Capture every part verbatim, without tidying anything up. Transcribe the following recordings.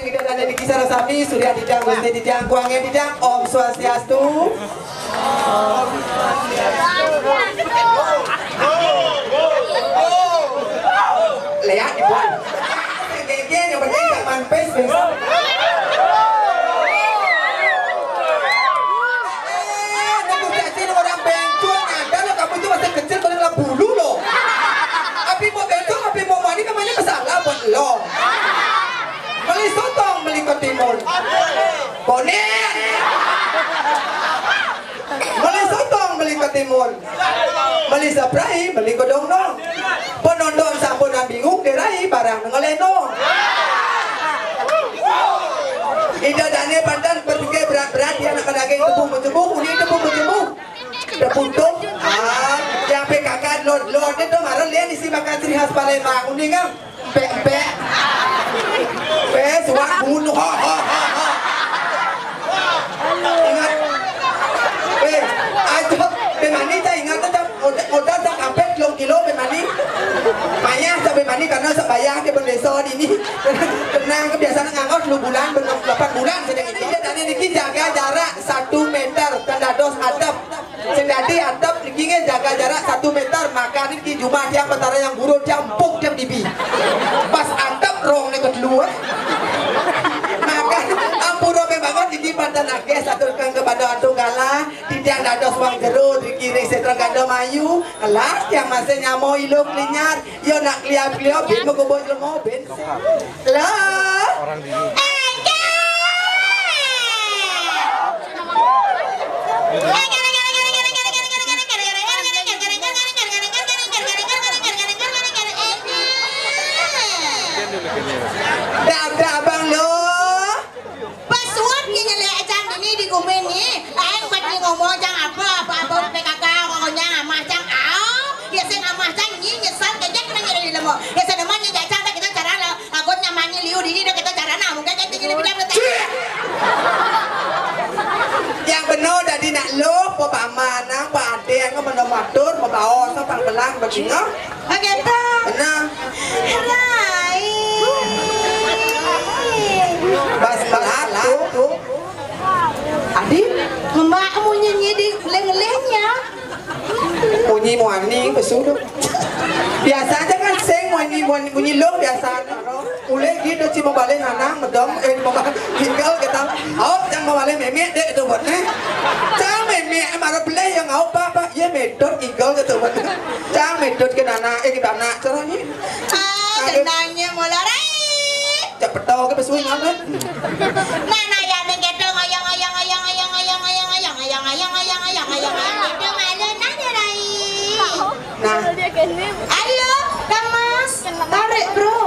kita ada di kisah Rasami, Surya Dijang, Gusti Dijang, Kuangnya Dijang, Om Swastiastu. Om Swastiastu. Lihat dibuat. Kayaknya yang penting gak manpes besok. Eh, negosiasi orang bencong ada loh, kamu itu masih kecil kalau nggak bulu loh. Tapi mau bencong, tapi mau mani namanya kesalah buat lo. Beli sotong, beli ketimun. Bonet. Beli sotong, beli ketimun. Beli saprai, beli kodong dong. Penonton sampunan bingung dirai barang ngeleno. Ida dane pandan berpikir berat-berat dia nak daging tepung-tepung, uni tepung-tepung. Tepung ah, yang P K K lord-lord itu marah lihat isi makan ciri khas Palembang, uni kan pek-pek. Pes wak bunuh ha ha ha. Ingat. Eh, ayo bemani saya ingat tu modal tak sampai kilo kilo bemani. Payah sampai mani karena sebayang di desa ini. Tenang kebiasaan ngangkut dua bulan, delapan bulan sedang ini. Dan ini jaga jarak satu meter, tanda dos atap. Sedadi atap ini jaga jarak satu meter. Maka ini cuma dia petara yang buruk campuk jam dibi. Pas atap rong ni kedua. Maka ampuro membangun ini pantan ake satu kan kepada atu kalah. Tidak ada suang jeruk di kiri setra ganda mayu. Alah yang masih nyamo ilok linyar. Yo nak kliap-kliap bin mau kubur jelmo bin. Lah. Orang dini. Dah abang lo. Pasuap ni nyala ajang ini di kumen ni. Ayo buat ni ngomong jang apa apa apa P K K ngomongnya amah jang au. Ya sen amah jang ni nyesal kerja kena nyala di lemo. Ya sen amah ni jang tak kita cara lah. Aku nyamannya liu di ni kita cara nak mungkin kita jadi bilang betul. Yang benar dari nak lo, papa mana, pak ade yang mana matur, papa oh, so pang belang begini. Okey tak. Benar. Hai. Bas balat tu. Adik, Mak mu nyanyi di leng-lengnya. bunyi muani besudu. Biasa aja kan seng muani muani bunyi lo biasa. Ule gitu cuma balik nanang medom eh mau tinggal kita. Oh jangan mau balik memek dek itu buat nih. Jangan memek marah beli yang au papa ye medot igal gitu buat. Jangan medot ke nana eh kita anak caranya. Ah, tenangnya mularai. Cepet tau ke besuin apa? Nana ya ning keto ngoyong-ngoyong ngoyong-ngoyong ngoyong-ngoyong ngoyong-ngoyong ngoyong-ngoyong ngoyong-ngoyong keto malu nana rai. Nah, Halo, Kang Mas. Tarik, Bro.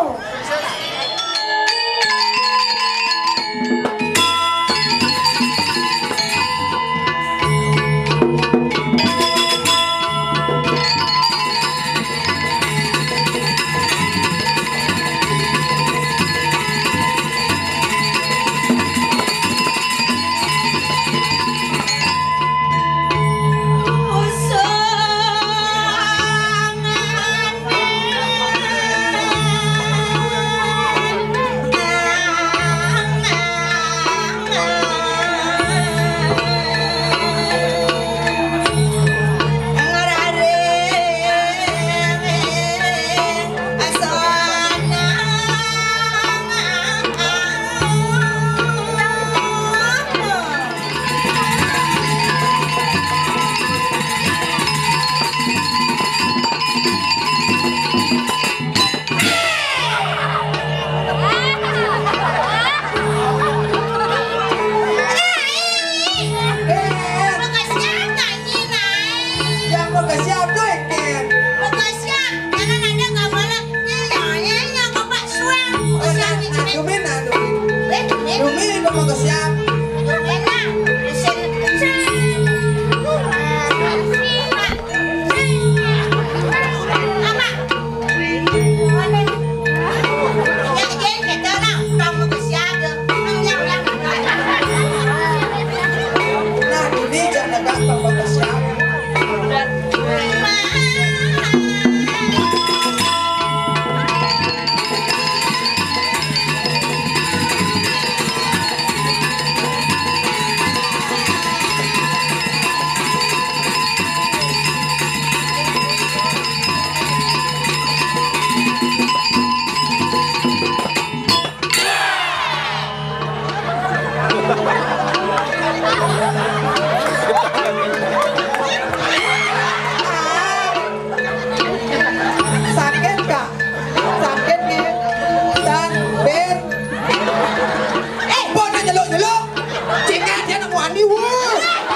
Ben. Eh, bon nak nyelok-nyelok. Cekak dia nak muani wah.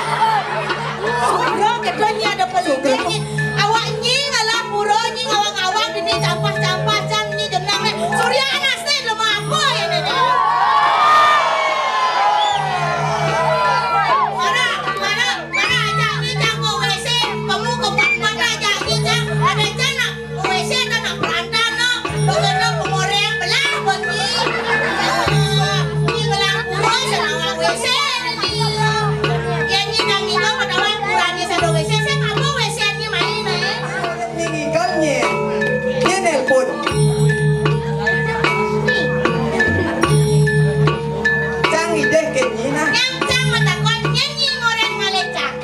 Bro, kedonya ada peluknya. Awak nyi ngalah puro nyi ngawang-ngawang ini campah-campah can nyi jenang le. Surya anas teh lemah apa ya nenek. Mana mana mana aja nyi jang ke W C. Kamu ke mana aja nyi jang. Ada jana ke W C dan nak perantau no. Bagaimana pemoreng belah buat nyi. Nyi ngalah puro senang W C. Ya nyi jang nyi ngau pada orang kurangnya saya W C. Saya nggak mau W C nyi main eh. Nyi galnya. Dia nelpon. Cang ide ke nyi nah. Yang jang mata kon nyanyi ngoreng ngalecak.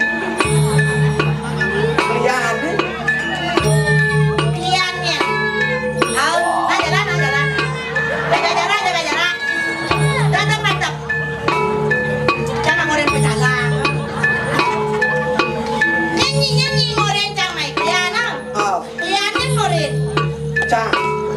Lihat deh. Kliennya. Au, nah jalan, nah jalan. Jaga jarak, jaga jarak. Datang mantap. Jangan ngoreng pecalang. Nyanyi nyanyi ngoreng jang mai kliana. Oh, Kliennya ngoreng. cang.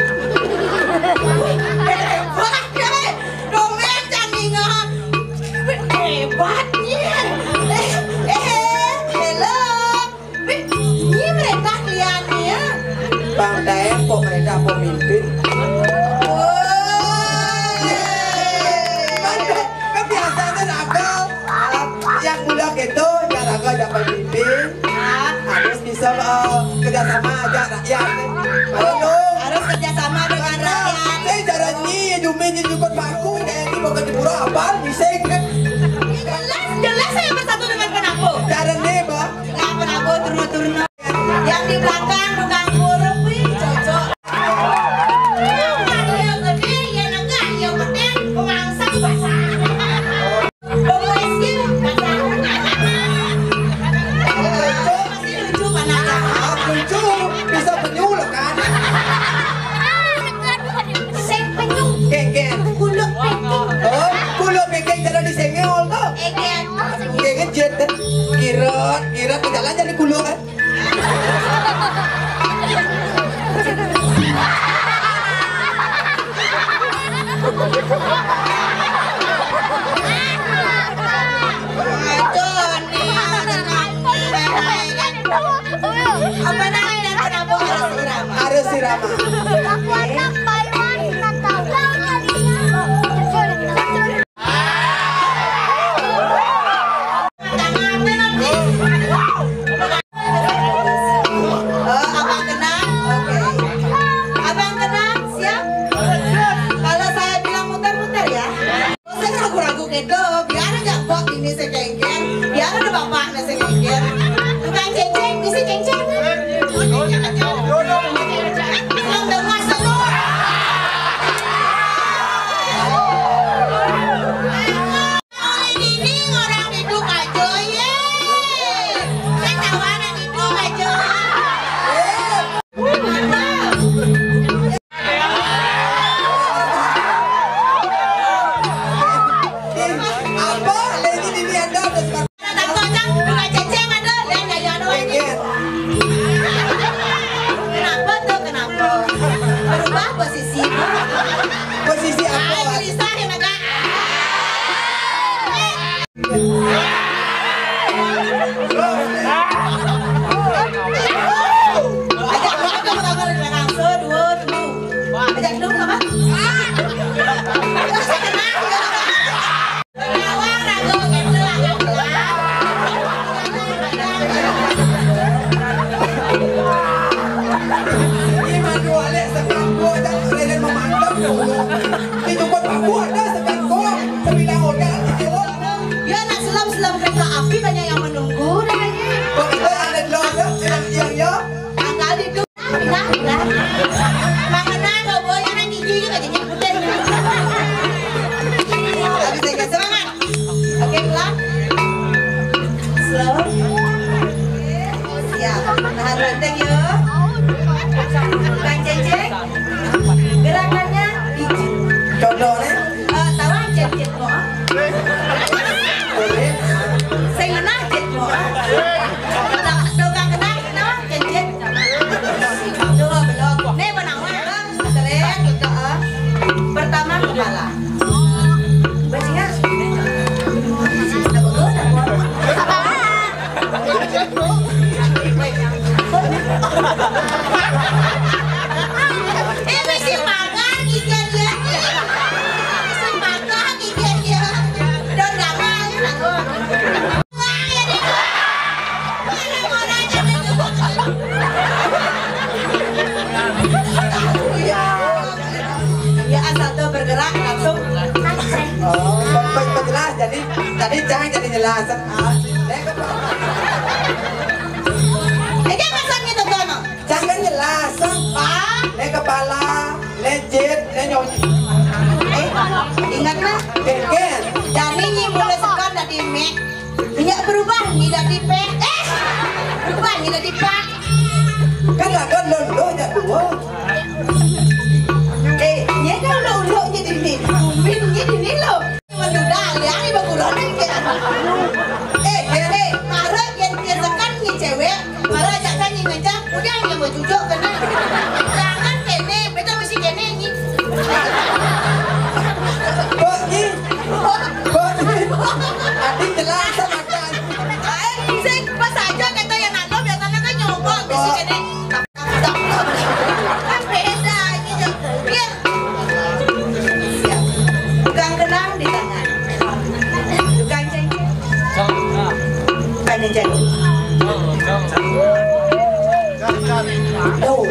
Wah, deh. Domen jang ngah. Hebatnya. Eh, eh, hello. Ini mereka kliennya. Bang Daeng kok mereka pemimpin. Kan biasanya raga yang muda gitu, ya raga dapat pemimpin. Harus bisa uh, kerjasama aja rakyat. Halo, Harus kerjasama dengan rakyat. saya cara ni cuma ni juga baku dan ini bukan di pura apa, bisa kan? Jelas, jelas saya bersatu dengan penampu. Cara ni bah. Nah, penampu turun-turun. Yang di belakang tukang huruf, wih, cocok. Yang gede, yang enggak, yang gede, pemangsa basah. Pemiskin, basah. Masih lucu panahnya. Lucu, bisa penyuluh kan? Seng penyung, Keken. kuluk peking. Oh, kulo keken cara disengol tuh. Egen. Keken jet, kirot, kirot ke jalan jadi kulo kan? Apa namanya penampu harus irama? Harus sirama. Oh, abang kenal? Oke. Abang kenal? Siap? Kalau saya bilang muter-muter ya. Saya ragu-ragu gitu. Biar aja bok ini secengker. Biar ada bapaknya secengker. Tukang ceng-ceng, bisa ceng-ceng. Belum dengar semua. Ini orang hidup aja ye. Saya tawaran hidup aja. Apa? Lagi di ini ada ada sekarang. Tak kocak, bukan ceceng ada, dan gaya doang ini. Keken. Kenapa tuh, kenapa? Berubah posisi. Posisi Ay, apa? gerisahin agak. Ajak dulu kamu tahu dari belakang. Sedua dulu. Ajak dulu apa? Saya kenal ya. Awang ragu gitu agak gelap. Ini manualnya sekarang gua dan selain memantau dulu. Di tempat aku ada sekarang gua sembilan orang itu orang. Ya nak selam-selam kereta api banyak yang menunggu dah ini. Kok kita ada dua ya? Yang ya? Angkat itu. Pindah, pindah. Mengenal gak boleh nak gigi juga jadi putih. Habis saya semangat. Oke, pelan. Slow. Siap. Tahan renteng ya. Bang ceng-ceng. Gerakannya biji. Contohnya? Eh, tahu ceng-ceng kok. Boleh. Saya kenal ceng kok. Tukang kenal, kenal ceng-ceng. Dua belok. Nih menawar. Selek, gitu. kepala. Bajingan. Eh mesti makan gigian dia. Mesti makan gigian dia. Dan gamal aku. Wah ya dia. Orang-orang jadi ya asal tuh bergerak langsung. Oh, baik jelas. Jadi tadi jangan jadi jelas. Eh jangan maksudnya tuh dono. Jangan jelas. Ah, Le kepala, le jet, le nyonya. eh ingat mah. Ken. Dan ini mulai sekarang dari me. Minyak berubah ni dari pe. Eh, berubah ni dari pak. Kan lah kan lo lo nya dua. Eh, ni dah lo lo ni di ni. Min ni di ni lo. Menduda liang ni bagulan ni. Eh, eh, eh, marah yang dia sekan ni cewek. Marah jangan ni ngajak. Udah yang mau cucuk kena. Jangan kene, beta mesti kene ni. Kok ni? Kok ni? Adik jelas sama kan. Eh, saya pas aja kata yang nangkap biasanya kan nyogok mesti kene. Kan beda gitu. Biar tukang kenang di tangan. Tukang cengkeh. Tukang cengkeh. Oh.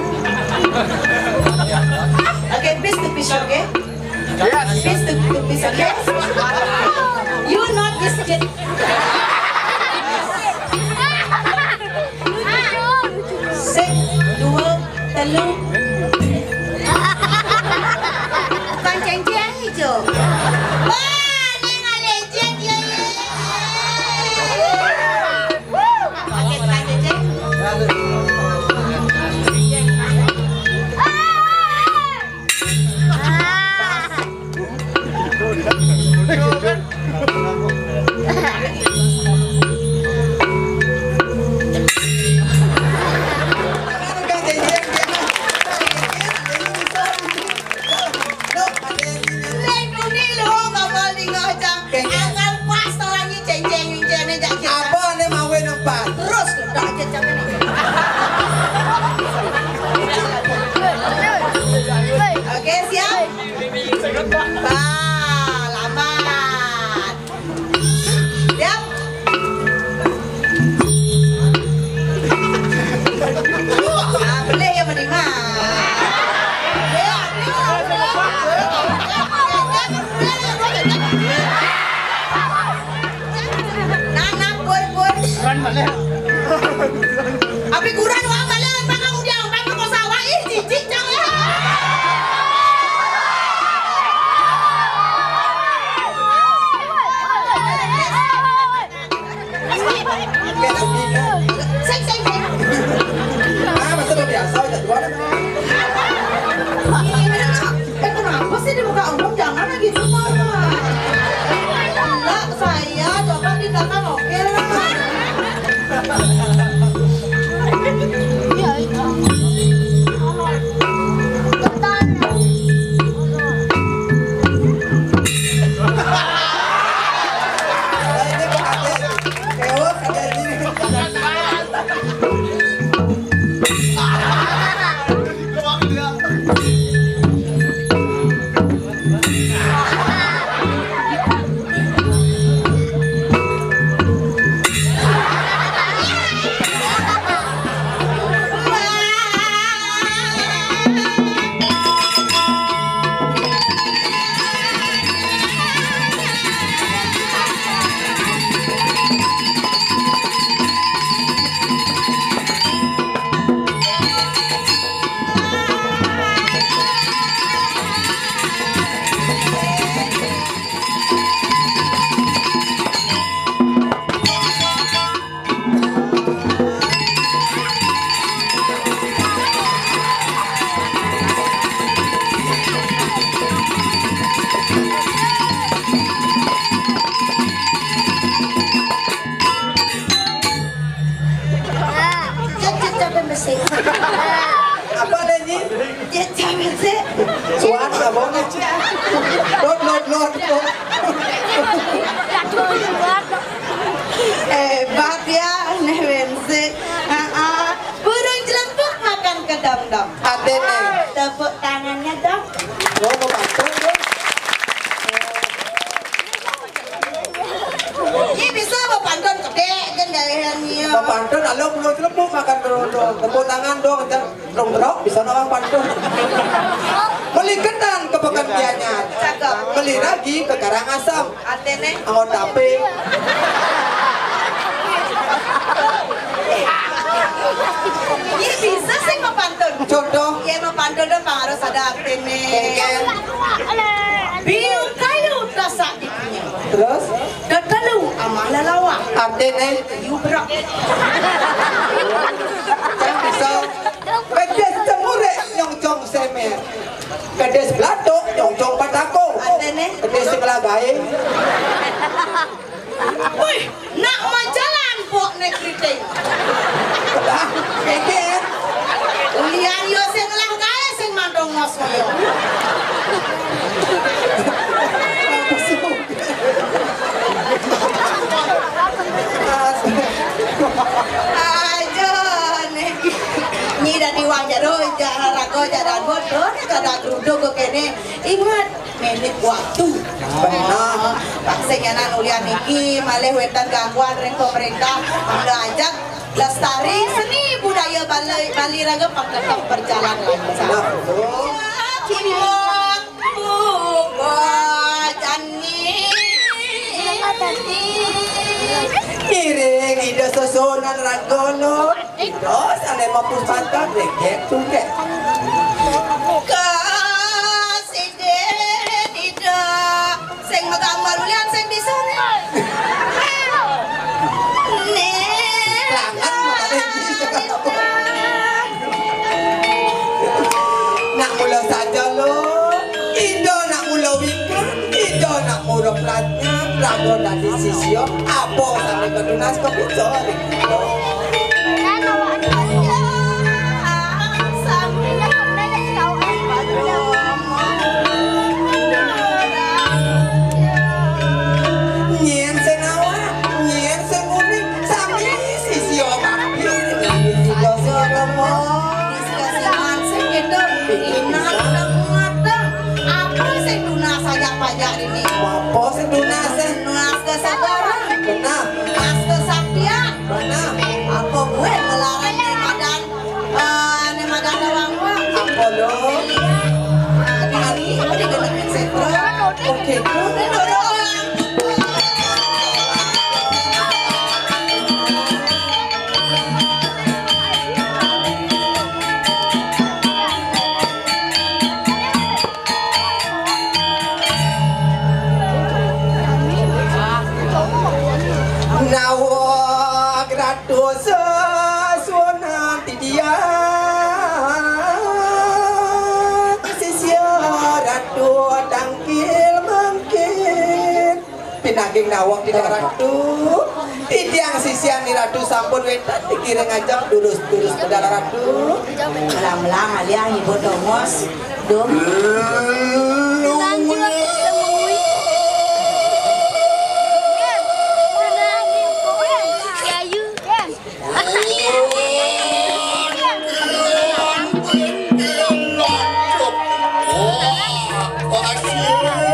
Okay, piece to piece, okay? Piece to, to piece, okay? You not biscuit. Sek, dua, telu. Tukang cengkeh hijau. Wah, ni nggak legend ya. Oke, tukang cengkeh. Oke, siap? Bah, lambat. Siap? Ah, boleh ya menerima. Nanam pur-pur. Abi kurang wang balen, bakal udah bakal kau sawah ih jijik jangan. beli lagi ke Karangasem. Atene. Angon tape. Iya bisa sih mapantun. Contoh. Iya mapantun dong harus ada atene. Kengkel. Biu kayu tasak dipunya. Terus? Datalu amah lalawa. Artene. Yu berak. Yang bisa. Kedes cemure nyong cong semer. Kedes belatok nyong cong patako. Atene. Kedes sekelagae. Wih, nak majalan pok nek kriting. Lah, kengkel. Ulian yo sing lah kae sing mandongos koyo. Ajo nek nyi dari wang jaro jalan rago jalan bodoh kada grudo kok kene ingat menit waktu. Benar. Paksenyanan ulian iki malih wetan gangguan reng pemerintah mengajak lestari seni budaya Bali Bali raga paketong berjalan lancar. Kibok bukot ani Iring ida susunan ragono. Terus ane mampus pantat dek tungke. kasih deh tidak sing magambar ulian sing bisa nih. Nak mula saja lo, Indo nak mula wikan, Indo nak mula pelatnya, rago dari sisio, apa sampai ke dunas kepicor. Nyen senawa, nyen senguning, sami sisio papi, sisio sekomo. Diskasiman sing kedep inan mata apa sing dunas saja pajak ini. Apa sih dunas? Dunas kesabaran, Benar, dunas kesaktian. benar. Apa gue melarang ni madan eh ni madan orang gua. Apa lo? Hari ini di genemin sentro. Oke, tuh. Nawa grado sesuana tidia sisya ratu tangkil mungkin pinaging nawang di ratu tidiang sisya ni ratu sampun wetan dikira ngajak durus-durus pedala ratu Melang-melang aliah ibu domos dom. Oh,